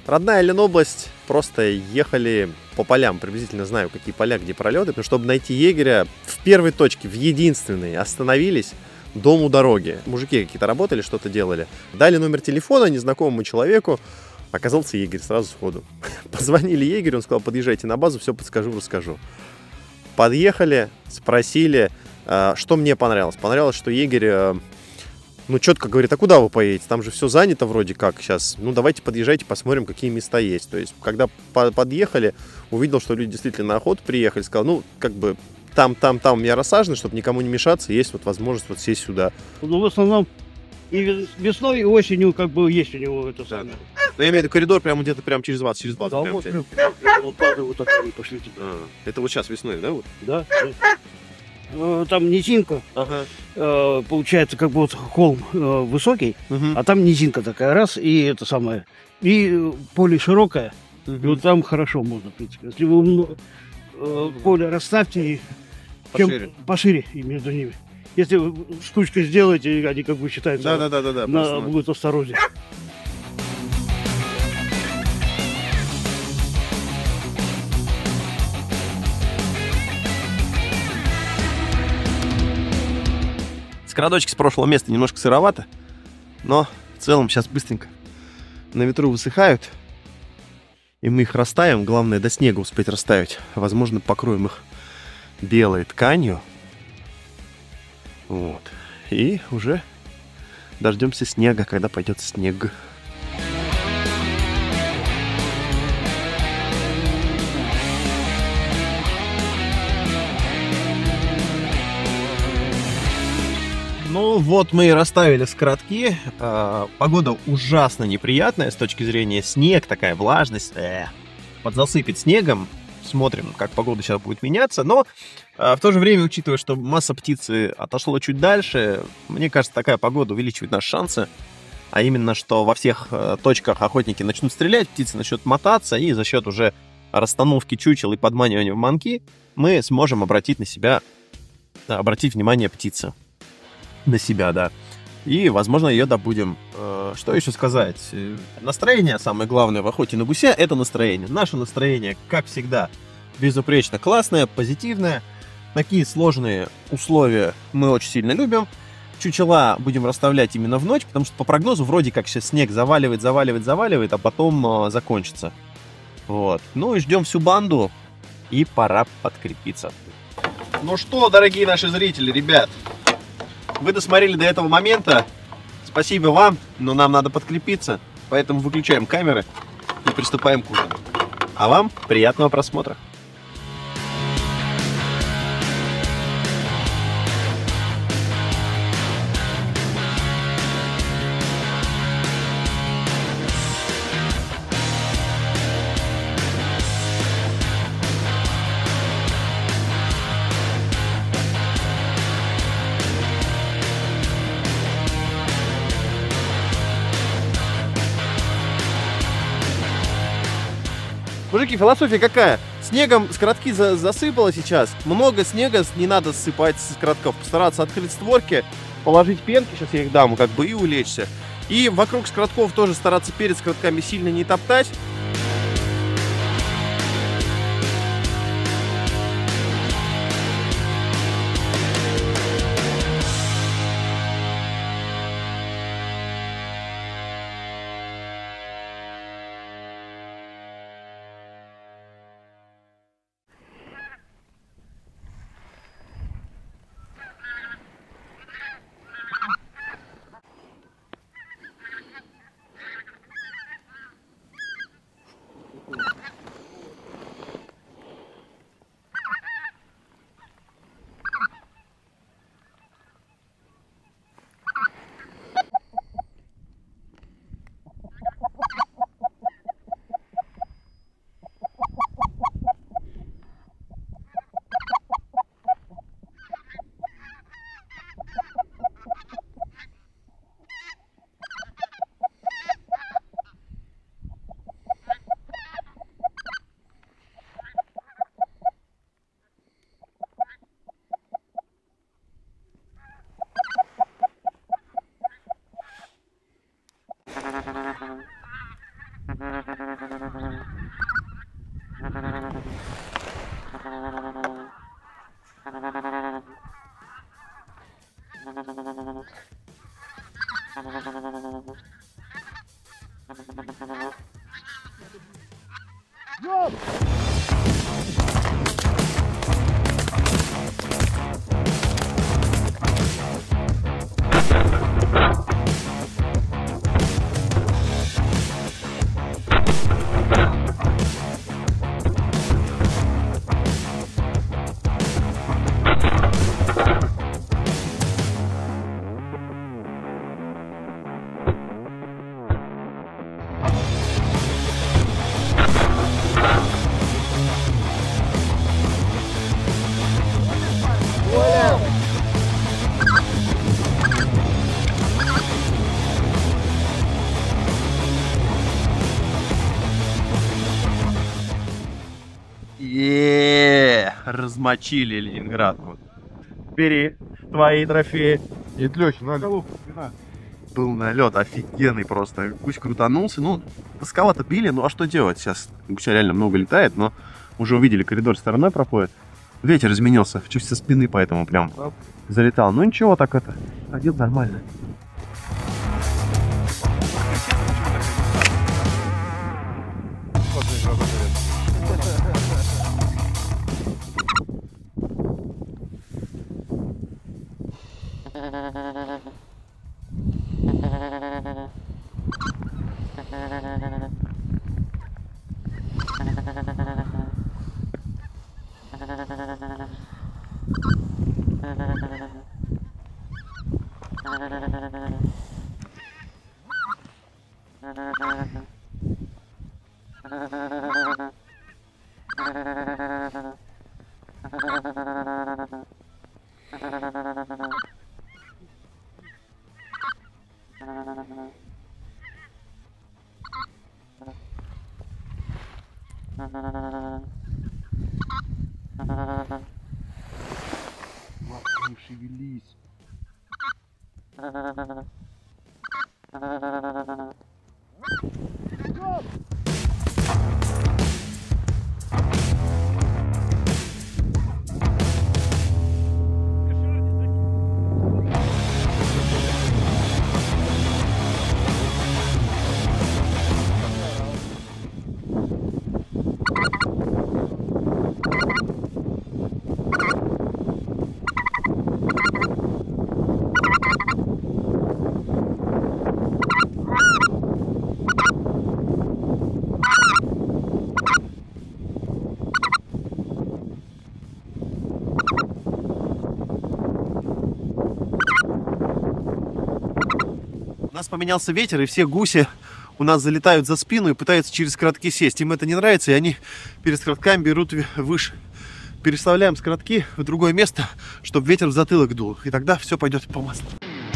Родная Ленобласть, просто ехали по полям, приблизительно знаю, какие поля, где пролеты, но чтобы найти егеря, в первой точке, в единственной, остановились, дом у дороги. Мужики какие-то работали, что-то делали. Дали номер телефона незнакомому человеку, оказался егерь сразу сходу. Позвонили егерю, он сказал, подъезжайте на базу, все подскажу, расскажу. Подъехали, спросили, что мне понравилось. Понравилось, что егерь... четко говорит, а куда вы поедете? Там же все занято вроде как сейчас. Давайте подъезжайте, посмотрим, какие места есть. То есть, когда подъехали, увидел, что люди действительно на охоту приехали, сказал, там у меня рассажено, чтобы никому не мешаться, есть вот возможность вот сесть сюда. В основном и весной, и осенью есть у него это самое. Но я имею в виду коридор прямо где-то прямо через 20. Да, вот так пошлите. Это вот сейчас весной, да? Вот? Да. Там низинка, Ага. получается, холм высокий, а там низинка такая, раз, и это самое, и поле широкое, и вот там хорошо можно, в принципе. Если вы поле расставьте и пошире и между ними. Если вы штучкой сделаете, они считаются, Да. будет осторожнее. Скородочки с прошлого места немножко сыровато, но в целом сейчас быстренько на ветру высыхают, и мы их растаем. Главное, до снега успеть расставить. Возможно, покроем их белой тканью. Вот. И уже дождемся снега, когда пойдет снег. Ну вот мы и расставили скоротки. Погода ужасно неприятная с точки зрения снег, такая влажность. Подзасыпет снегом. Смотрим, как погода сейчас будет меняться. Но в то же время, учитывая, что масса птицы отошла чуть дальше, мне кажется, такая погода увеличивает наши шансы. А именно, что во всех точках охотники начнут стрелять, птицы начнут мотаться, и за счет уже расстановки чучел и подманивания в манки мы сможем обратить внимание птицы. На себя, да. И, возможно, ее добудем. Что еще сказать? Настроение, самое главное в охоте на гуся, это настроение. Наше настроение, как всегда, безупречно классное, позитивное. Такие сложные условия мы очень сильно любим. Чучела будем расставлять именно в ночь, потому что по прогнозу вроде как сейчас снег заваливает, а потом закончится. Вот. Ну и ждем всю банду, и пора подкрепиться. Ну что, дорогие наши зрители, ребят, вы досмотрели до этого момента. Спасибо вам, но нам надо подкрепиться. Поэтому выключаем камеры и приступаем к ужину. А вам приятного просмотра. Мужики, философия какая? Снегом скоротки засыпало сейчас. Много снега, не надо ссыпать с скоротков. Постараться открыть створки, положить пенки, сейчас я их дам, и улечься. И вокруг скоротков тоже стараться перед скоротками сильно не топтать. Размочили Ленинград. Вот. Бери твои трофеи. Нет, Лёхи, надо. Был налет офигенный просто. Гусь крутанулся. Ну, скала-то били, ну а что делать? Сейчас гуся реально много летает, но уже увидели, коридор стороной проходит. Ветер изменился, чуть со спины, поэтому прям залетал. Ну ничего, так это, ходил нормально. Не шевелись. У нас поменялся ветер, и все гуси у нас залетают за спину и пытаются через скоротки сесть. Им это не нравится, и они перед скоротками берут выше. Переставляем скоротки в другое место, чтобы ветер в затылок дул. И тогда все пойдет по маслу.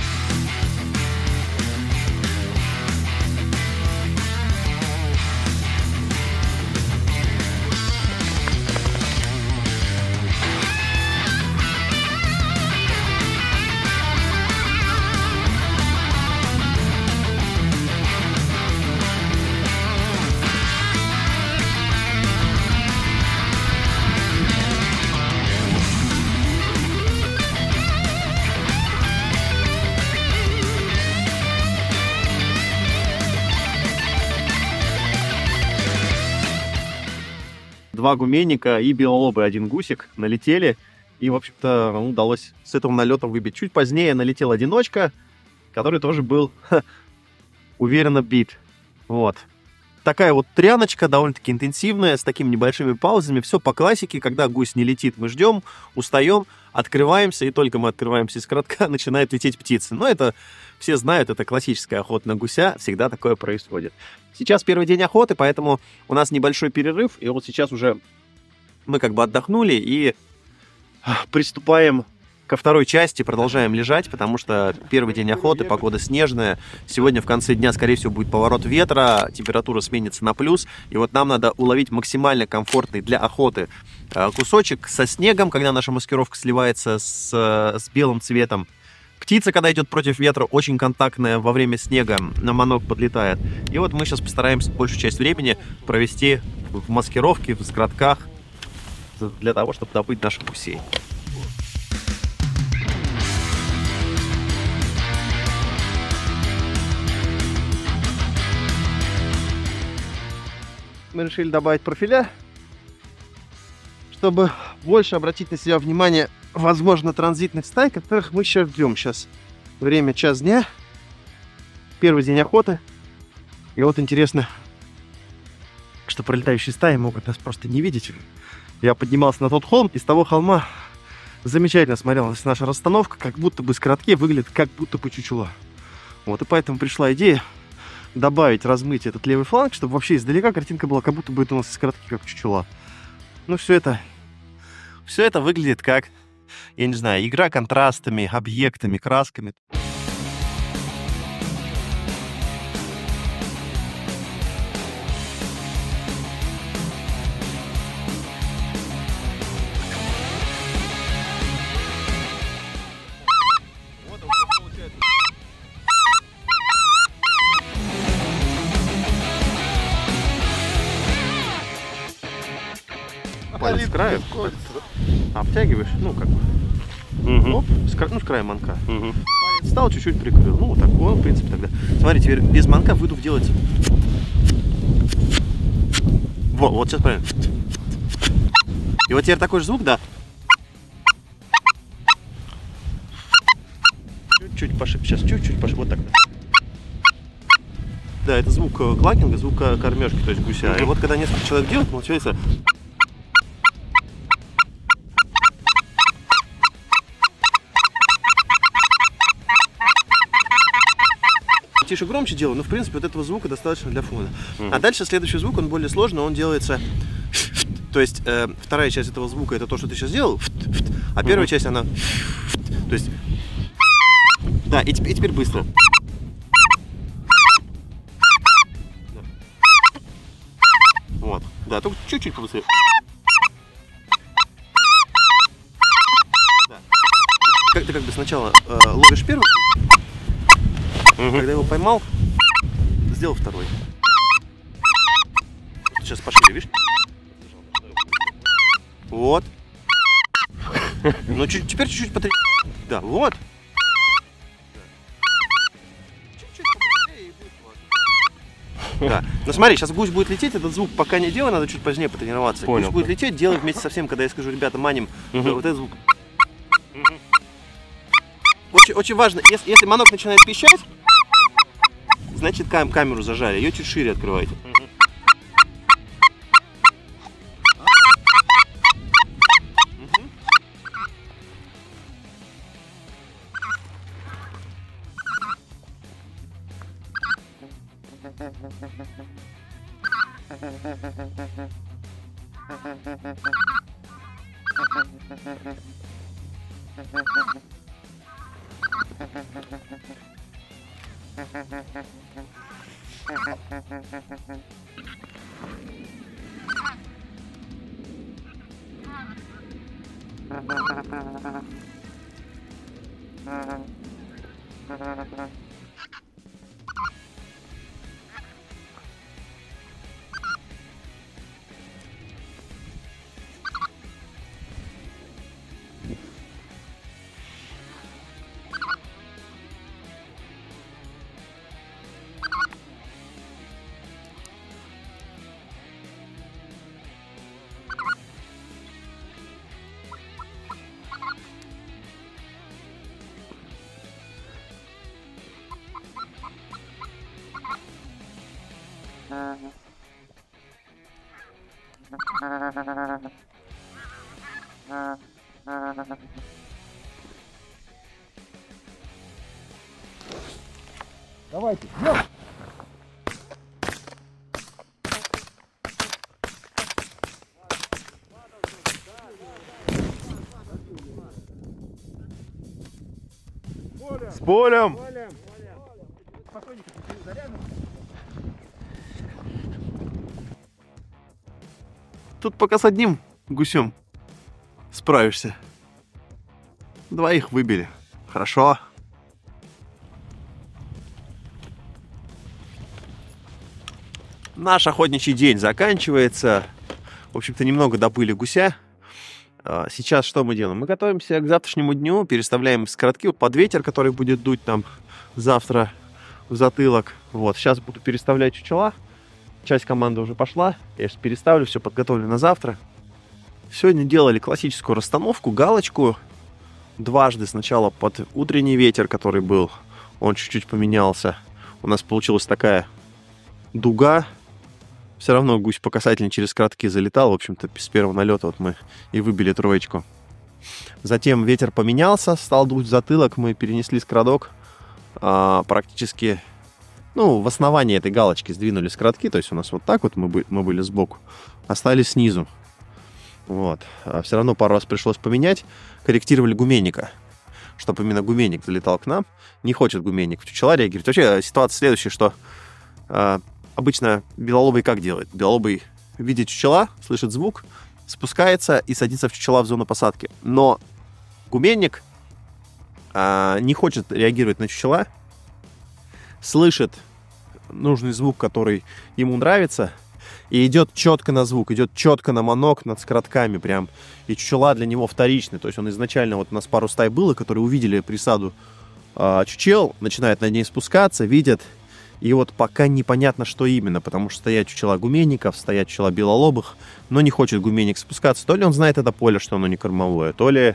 Два гуменника и белолобый один гусик налетели. И, в общем-то, удалось с этого налета выбить. Чуть позднее налетел одиночка, который тоже был уверенно бит. Вот. Такая вот тряночка, довольно-таки интенсивная, с такими небольшими паузами. Все по классике. Когда гусь не летит, мы ждем, устаем, открываемся. И только мы открываемся из коротка, начинает лететь птицы. Но это все знают, это классическая охота на гуся. Всегда такое происходит. Сейчас первый день охоты, поэтому у нас небольшой перерыв. И вот сейчас уже мы как бы отдохнули и приступаем ко второй части, продолжаем лежать, потому что первый день охоты, погода снежная. Сегодня в конце дня, скорее всего, будет поворот ветра, температура сменится на плюс. И вот нам надо уловить максимально комфортный для охоты кусочек со снегом, когда наша маскировка сливается с белым цветом. Птица, когда идет против ветра, очень контактная, во время снега на манок подлетает. И вот мы сейчас постараемся большую часть времени провести в маскировке, в скротках, для того, чтобы добыть наших гусей. Мы решили добавить профиля, чтобы больше обратить на себя внимание, возможно, транзитных стай, которых мы сейчас ждем. Сейчас время 1 дня, первый день охоты. И вот интересно, что пролетающие стаи могут нас просто не видеть. Я поднимался на тот холм, и с того холма замечательно смотрелась наша расстановка, как будто бы скоротке выглядит как будто бы чучело. Вот, и поэтому пришла идея добавить, размыть этот левый фланг, чтобы вообще издалека картинка была, как будто бы это у нас из скоротки как чучело. Ну, все это выглядит как, я не знаю, игра контрастами, объектами, красками. Палец с краю, обтягиваешь, ну как бы, оп, с края манка. Палец встал, чуть-чуть прикрыл, ну вот так, он, в принципе, тогда. Смотри, теперь без манка выдув делается. Вот сейчас правильно. И вот теперь такой же звук, да. Чуть-чуть пошиб, сейчас чуть-чуть пошиб, вот так. Да, это звук клакинга, звук кормежки, то есть гуся. И вот когда несколько человек делают, получается... Тише, громче делаю, но в принципе вот этого звука достаточно для фона. А дальше следующий звук, он более сложный, он делается... То есть вторая часть этого звука это то, что ты сейчас сделал, а первая часть она... То есть... Да, и теперь быстро. Вот, да, только чуть-чуть побыстрее. Да. Ты как бы сначала ловишь первый, когда его поймал, сделал второй. Сейчас пошире, видишь? Вот. Ну, теперь чуть-чуть потрясти. Да, вот. Чуть-чуть побыстрее и будет вот. Да. Ну смотри, сейчас гусь будет лететь, этот звук пока не делай, надо чуть позднее потренироваться. Понял. Гусь будет лететь, делай вместе со всем, когда я скажу, ребята, маним, вот этот звук. Очень важно, если манок начинает пищать, значит камеру зажали, ее чуть шире открывайте. Давайте, идем! С полем! Тут пока с одним гусем справишься. Двоих выбили. Хорошо. наш охотничий день заканчивается. В общем-то, немного добыли гуся. Сейчас что мы делаем? Мы готовимся к завтрашнему дню, переставляем скоротки вот под ветер, который будет дуть там завтра в затылок. Вот, сейчас буду переставлять чучела. Часть команды уже пошла. Я сейчас переставлю, все подготовлю на завтра. Сегодня делали классическую расстановку, галочку. Дважды сначала под утренний ветер, который был, он чуть-чуть поменялся. У нас получилась такая дуга. Все равно гусь по касательной через скоротки залетал. В общем-то, с первого налета вот мы и выбили троечку. Затем ветер поменялся, стал дуть в затылок. Мы перенесли скородок практически, ну, в основании этой галочки сдвинули скоротки. То есть у нас вот так вот мы были сбоку, остались снизу. Вот. Все равно пару раз пришлось поменять. Корректировали гуменника, чтобы именно гуменник залетал к нам. Не хочет гуменник в чучела реагировать. Вообще ситуация следующая, что обычно белолобый как делает? Белолобый видит чучела, слышит звук, спускается и садится в чучела в зону посадки. Но гуменник не хочет реагировать на чучела, слышит нужный звук, который ему нравится, и идет четко на звук, идет четко на манок над скоротками прям. И чучела для него вторичны. То есть он изначально, вот у нас пару стай было, которые увидели присаду чучел, начинают над ней спускаться, видят. И вот пока непонятно, что именно, потому что стоят чучела гуменников, стоят чучела белолобых, но не хочет гуменник спускаться. То ли он знает это поле, что оно не кормовое, то ли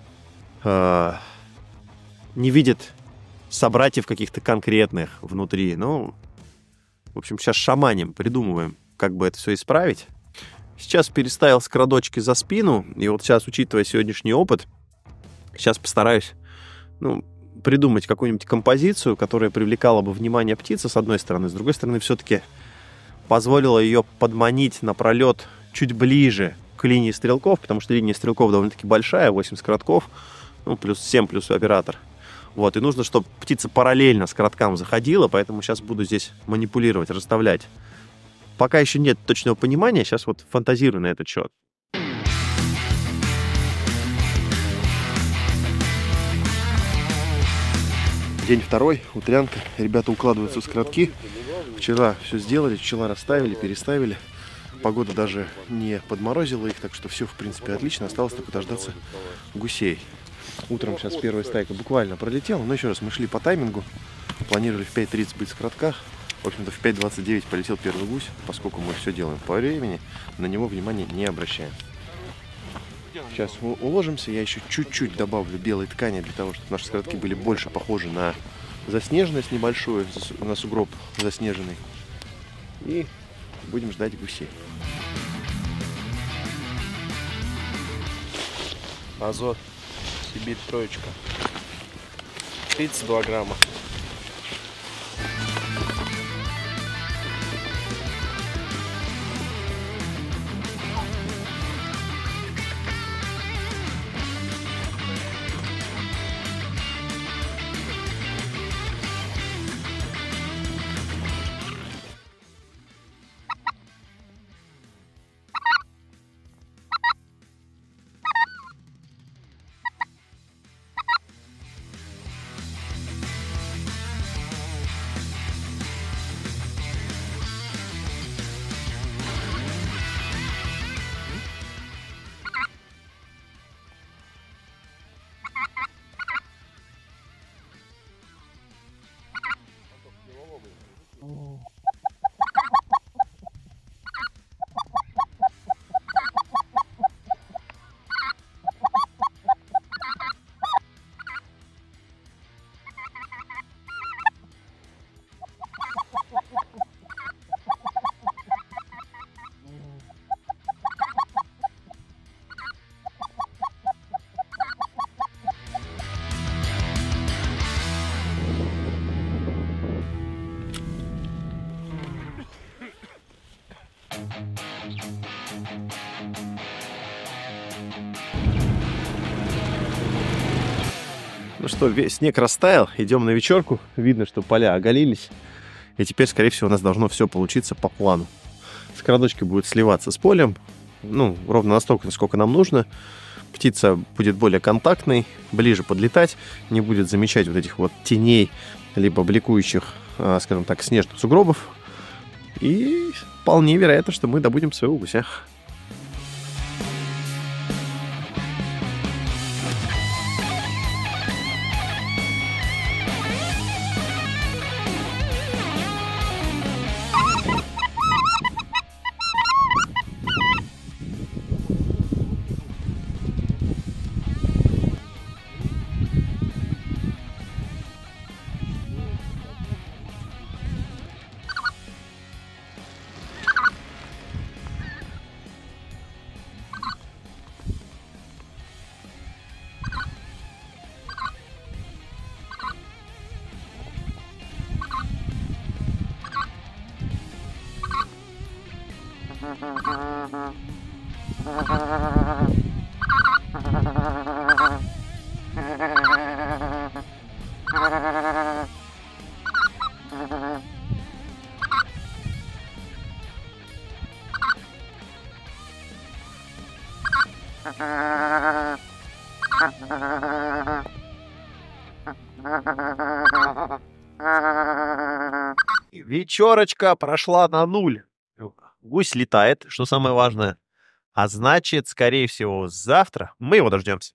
не видит собратьев каких-то конкретных внутри. Ну, в общем, сейчас шаманим, придумываем, как бы это все исправить. Сейчас переставил скородочки за спину, и вот сейчас, учитывая сегодняшний опыт, сейчас постараюсь, ну, придумать какую-нибудь композицию, которая привлекала бы внимание птицы, с одной стороны. С другой стороны, все-таки позволила ее подманить на пролет чуть ближе к линии стрелков, потому что линия стрелков довольно-таки большая, 8 скоротков, ну, плюс 7, плюс оператор. Вот, и нужно, чтобы птица параллельно скороткам заходила, поэтому сейчас буду здесь манипулировать, расставлять. Пока еще нет точного понимания, сейчас вот фантазирую на этот счет. День второй, утрянка. Ребята укладываются в скоротки. Вчера все сделали, пчела расставили, переставили. Погода даже не подморозила их, так что все, в принципе, отлично. Осталось только дождаться гусей. Утром сейчас первая стайка буквально пролетела. Но еще раз, мы шли по таймингу. Планировали в 5:30 быть в скоротках. В общем-то, в 5:29 полетел первый гусь. Поскольку мы все делаем по времени, на него внимания не обращаем. Сейчас уложимся, я еще чуть-чуть добавлю белой ткани для того, чтобы наши скоротки были больше похожи на заснеженность небольшую, на сугроб заснеженный. И будем ждать гусей. Азот, Сибирь, троечка. 32 грамма. Ну что, весь снег растаял, идем на вечерку. Видно, что поля оголились. И теперь, скорее всего, у нас должно все получиться по плану. Скородочки будут сливаться с полем. Ну, ровно настолько, насколько нам нужно. Птица будет более контактной, ближе подлетать. Не будет замечать вот этих вот теней, либо бликующих, скажем так, снежных сугробов. И вполне вероятно, что мы добудем своего гуся. Вечерочка прошла на 0. Гусь летает, что самое важное. А значит, скорее всего, завтра мы его дождемся.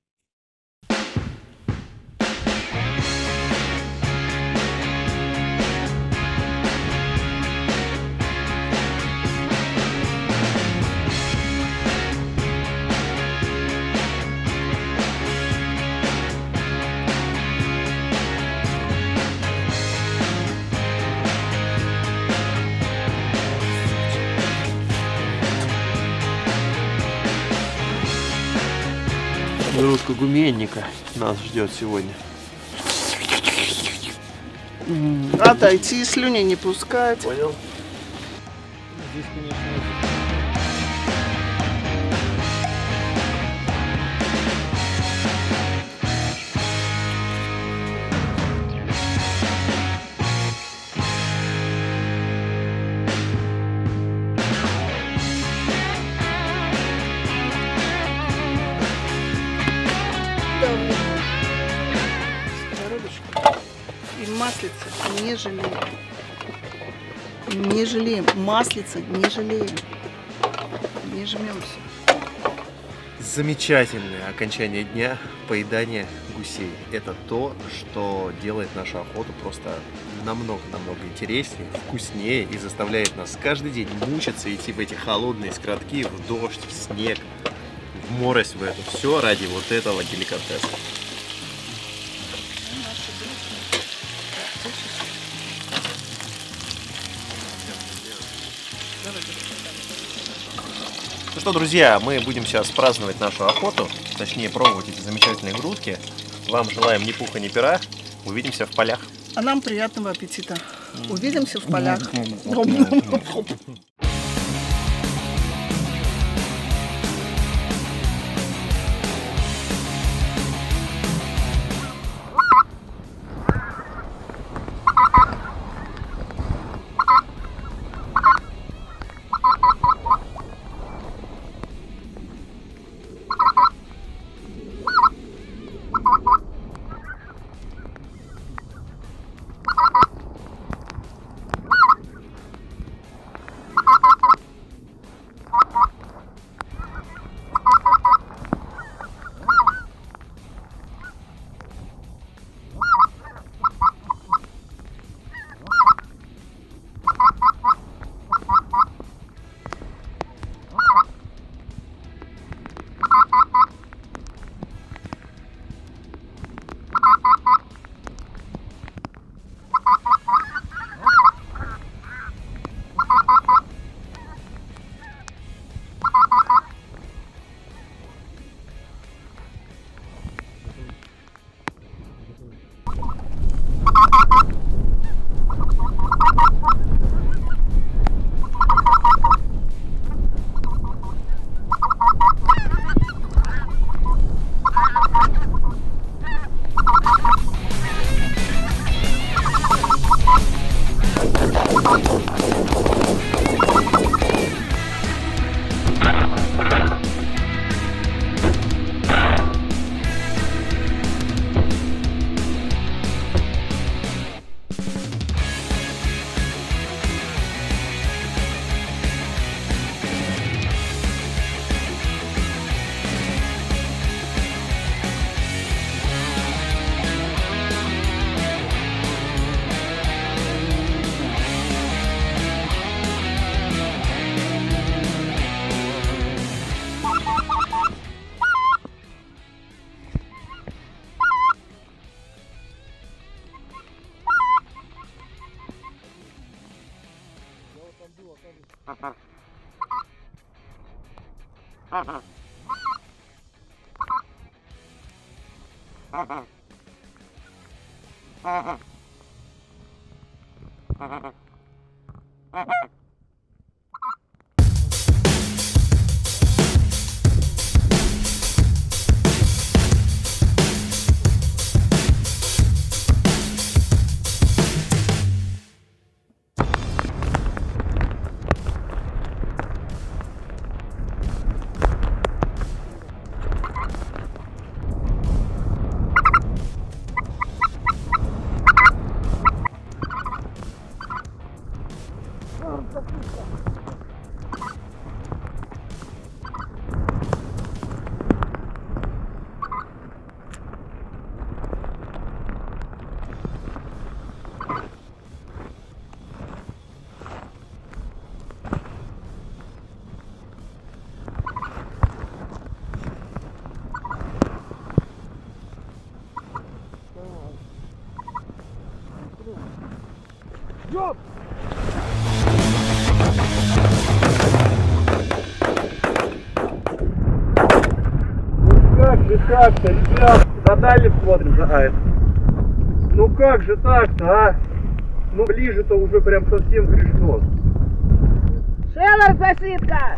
Грудка гуменника нас ждет сегодня. Отойти, слюни не пускать. Понял? Здесь, конечно, Сковородочку. И маслица не жалеем. Не жалеем. Маслица не жалеем. Не жмемся. Замечательное окончание дня поедания гусей. Это то, что делает нашу охоту просто намного-намного интереснее, вкуснее и заставляет нас каждый день мучиться, идти в эти холодные скоротки, в дождь, в снег, в морось в эту. Все ради вот этого деликатеса. Ну что, друзья, мы будем сейчас праздновать нашу охоту, точнее пробовать эти замечательные грудки. Вам желаем ни пуха, ни пера. Увидимся в полях. А нам приятного аппетита. Увидимся в полях. Так-то, ребят, на дальнем смотрим, ну как же так-то, а? Ну ближе-то уже прям совсем грешно. Шелар, засидка!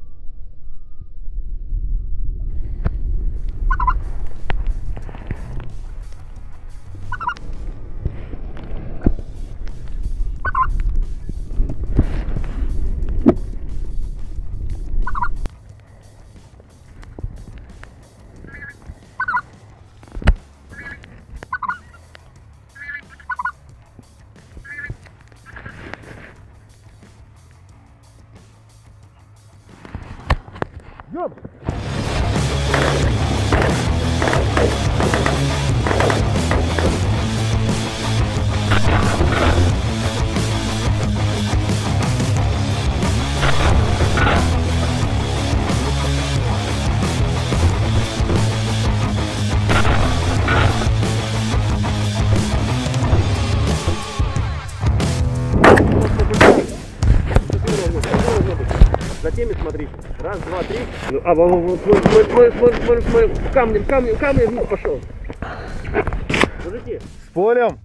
За теми смотри. Раз, два, три. Ну, вот, смотри. Камнем вниз пошел. Мужики. С полем.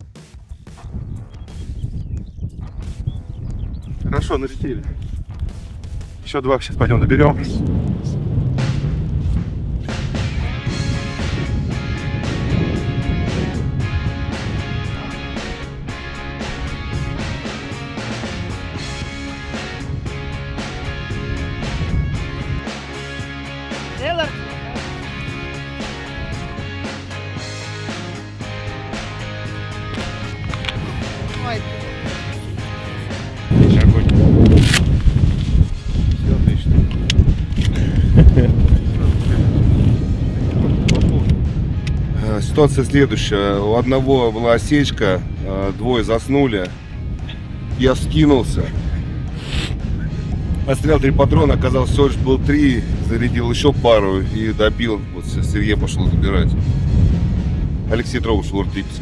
Хорошо, налетели. Еще два сейчас пойдем наберем. Шелар! Ой, Все отлично. Ситуация следующая. У одного была осечка, двое заснули. Я вскинулся. Отстрелял 3 патрона, оказалось, всего лишь был 3. Зарядил еще пару и добил. Вот Сергей пошел забирать. Алексей Троуш, Лорд Липецк.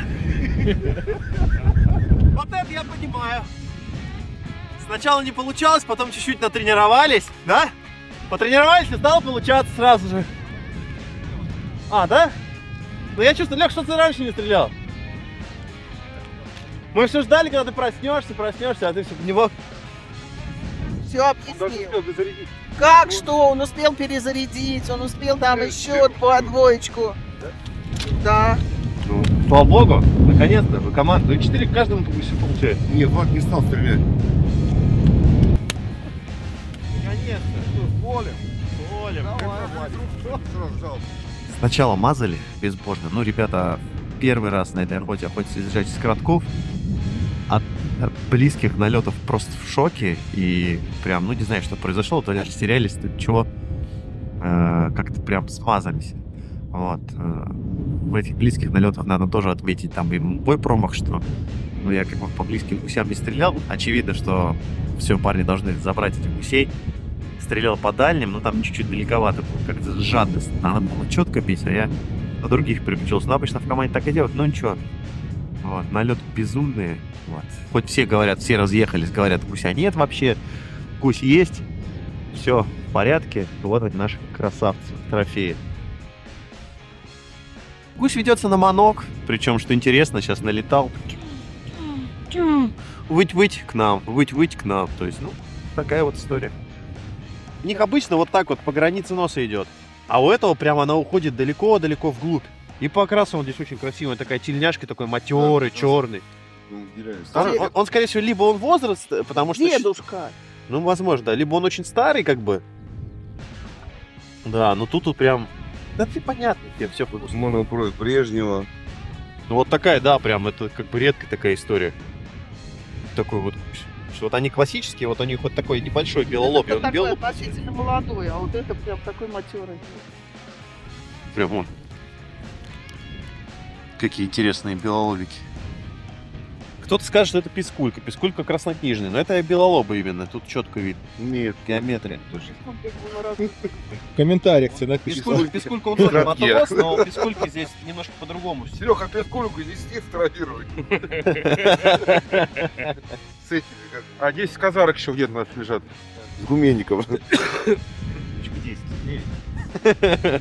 Вот это я понимаю. Сначала не получалось, потом чуть-чуть натренировались, да? Потренировались и стало получаться сразу же. А, да? Ну я чувствую, Лех, что ты раньше не стрелял. Мы все ждали, когда ты проснешься, а ты все не мог. Все объяснил. Как что? Он успел перезарядить, он успел там еще по двоечку. Да. Ну, слава богу, наконец-то, вы команда. 4 к каждому все получает. Нет, Влад не стал стрелять. Наконец-то. Сначала мазали безбожно. Ну, ребята, первый раз на этой охоте охотятся изъезжать из коротков. От близких налетов просто в шоке. И прям, ну не знаю, что произошло. То ли растерялись, то ли чего. Как-то прям смазались. Вот. В этих близких налетах надо тоже отметить там и мой промах, что ну, я как бы по близким гусям не стрелял. Очевидно, что все, парни должны забрать этих гусей. Стрелял по дальним, но там чуть-чуть далековато было. Как-то жадность. Надо было четко бить, а я на других переключился. Но обычно в команде так и делают, но ничего. Вот. Налет безумные. Вот. Хоть все говорят, все разъехались, говорят, гуся нет вообще. Гусь есть. Все в порядке. Вот они, наши красавцы, трофеи. Гусь ведется на манок, причем, что интересно, сейчас налетал. Выть-выть к нам, выть-выть к нам. То есть, ну, такая вот история. У них обычно вот так вот по границе носа идет. А у этого прямо она уходит далеко-далеко вглубь. И по окрасу он здесь очень красивый. Такая тельняшка, такой матерый, черный. Он, скорее всего, либо он возраст, потому что... Дедушка. Ну, возможно, да. Либо он очень старый, как бы. Да, но тут прям... Да все понятно, все просто. Можно против Брежнева. Ну вот такая, да, прям, это как бы редкая такая история. Такой вот, что вот они классические, вот у них вот такой небольшой белолоб. Это такой относительно молодой, а вот это прям такой матерый. Прям вон. Какие интересные белолобики. Кто-то скажет, что это пискулька. Пискулька краснокнижная, но это белолобы именно. Тут четко видно. Нет, геометрия. В комментариях тебе напишут. Пискулька он тоже матрос, но пискульки здесь немножко по-другому. Серега, пескульку из 10 фотографируй. С этими как. А 10 казарок еще где-то у нас лежат. С гуменников. 10.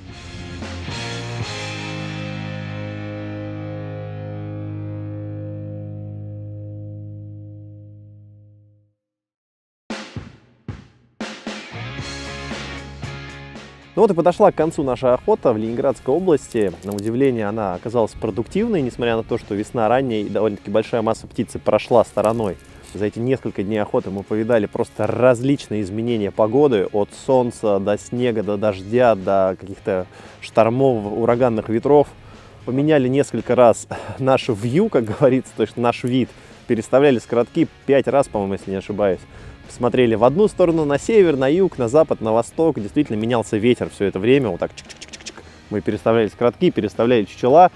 Ну вот и подошла к концу наша охота в Ленинградской области. На удивление, она оказалась продуктивной, несмотря на то, что весна ранняя и довольно-таки большая масса птицы прошла стороной. За эти несколько дней охоты мы повидали просто различные изменения погоды, от солнца до снега, до дождя, до каких-то штормов, ураганных ветров. Поменяли несколько раз нашу вью, как говорится, то есть наш вид. Переставляли скоротки 5 раз, по-моему, если не ошибаюсь. Смотрели в одну сторону, на север, на юг, на запад, на восток. Действительно менялся ветер все это время. Вот так чик-чик-чик-чик. Мы переставляли скоротки, переставляли чучела.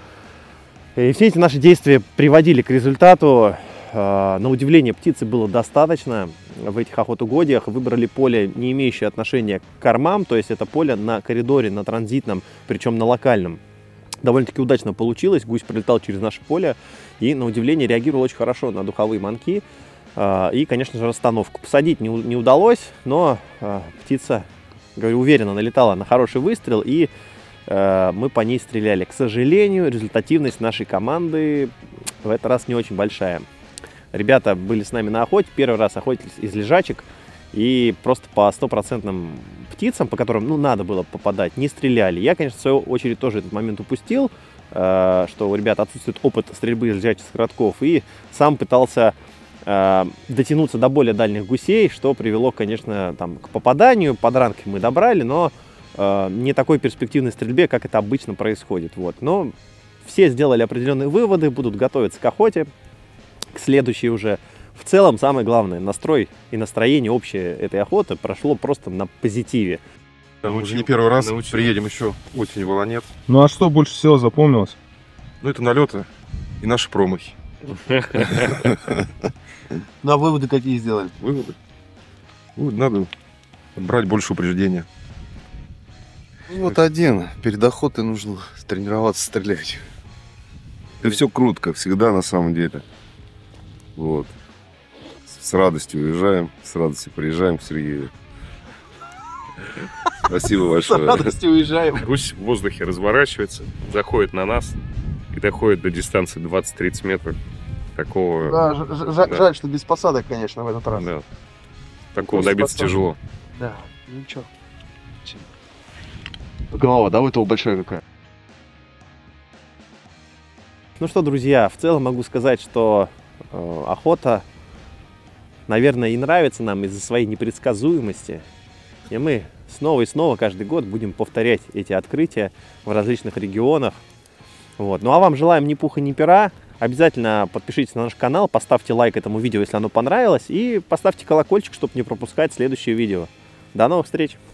И все эти наши действия приводили к результату. На удивление, птицы было достаточно. В этих охотугодиях выбрали поле, не имеющее отношения к кормам. То есть это поле на коридоре, на транзитном, причем на локальном. Довольно-таки удачно получилось. Гусь пролетал через наше поле и, на удивление, реагировал очень хорошо на духовые манки. И, конечно же, расстановку. Посадить не удалось, но птица, говорю, уверенно налетала на хороший выстрел, и мы по ней стреляли. К сожалению, результативность нашей команды в этот раз не очень большая. Ребята были с нами на охоте, первый раз охотились из лежачек, и просто по 100% птицам, по которым надо было попадать, не стреляли. Я, конечно, в свою очередь тоже этот момент упустил, что у ребят отсутствует опыт стрельбы из лежачих скоротков, и сам пытался дотянуться до более дальних гусей, что привело, конечно, к попаданию. Подранки мы добрали, но не такой перспективной стрельбе, как это обычно происходит. Вот. Но все сделали определенные выводы, будут готовиться к охоте, к следующей уже. В целом, самое главное, настрой и настроение общее этой охоты прошло просто на позитиве. Мы уже не первый раз приедем еще осенью в Олонец. Ну а что больше всего запомнилось? Ну это налеты и наши промахи. Ну а выводы какие сделали? Выводы? Надо брать больше упреждения. Вот один. Перед охотой нужно тренироваться стрелять. И все круто, как всегда, на самом деле. Вот. С радостью уезжаем, с радостью приезжаем к Сергею. Спасибо большое. С радостью уезжаем. Гусь в воздухе разворачивается, заходит на нас и доходит до дистанции 20-30 метров. Такого... Да, жаль, что без посадок, конечно, в этот раз. Да. Такого добиться тяжело. Да, ничего. Голова, да, у этого большая какая? Ну что, друзья, в целом могу сказать, что охота, наверное, и нравится нам из-за своей непредсказуемости. И мы снова и снова каждый год будем повторять эти открытия в различных регионах. Вот. Ну а вам желаем ни пуха, ни пера. Обязательно подпишитесь на наш канал, поставьте лайк этому видео, если оно понравилось, и поставьте колокольчик, чтобы не пропускать следующее видео. До новых встреч!